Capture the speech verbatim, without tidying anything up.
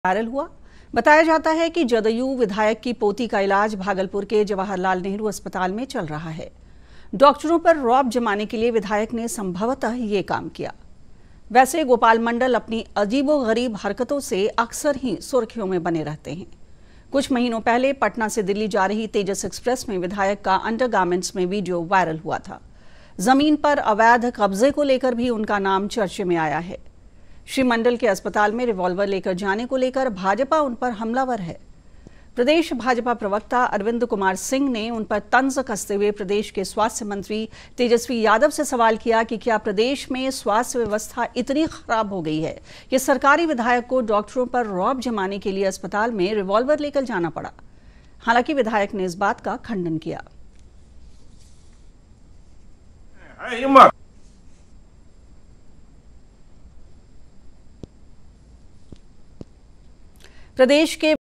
Viral हुआ। बताया जाता है कि जदयू विधायक की पोती का इलाज भागलपुर के जवाहरलाल नेहरू अस्पताल में चल रहा है। डॉक्टरों पर रौब जमाने के लिए विधायक ने संभवतः ये काम किया। वैसे गोपाल मंडल अपनी अजीबोगरीब हरकतों से अक्सर ही सुर्खियों में बने रहते हैं। कुछ महीनों पहले पटना से दिल्ली जा रही तेजस एक्सप्रेस में विधायक का अंडरगारमेंट्स में वीडियो वायरल हुआ था। जमीन पर अवैध कब्जे को लेकर भी उनका नाम चर्चे में आया है। श्री मंडल के अस्पताल में रिवॉल्वर लेकर जाने को लेकर भाजपा उन पर हमलावर है। प्रदेश भाजपा प्रवक्ता अरविंद कुमार सिंह ने उन पर तंज कसते हुए प्रदेश के स्वास्थ्य मंत्री तेजस्वी यादव से सवाल किया कि क्या प्रदेश में स्वास्थ्य व्यवस्था इतनी खराब हो गई है कि सरकारी विधायक को डॉक्टरों पर रौब जमाने के लिए अस्पताल में रिवॉल्वर लेकर जाना पड़ा। हालांकि विधायक ने इस बात का खंडन किया। प्रदेश के